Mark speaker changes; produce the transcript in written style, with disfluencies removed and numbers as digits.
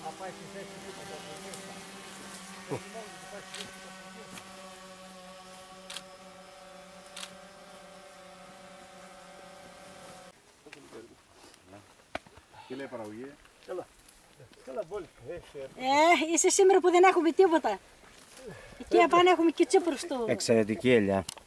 Speaker 1: να πάει στη θέση τίποτα από μέσα. Δεν μόνο ότι πάει στη θέση από μέσα.
Speaker 2: Τι λέει η παραγωγή?
Speaker 1: Καλά πολύ.
Speaker 3: Είσαι σήμερα που δεν έχουμε τίποτα. Εκεί απάνω έχουμε και τσίπρους του.
Speaker 4: Εξαιρετική ελιά.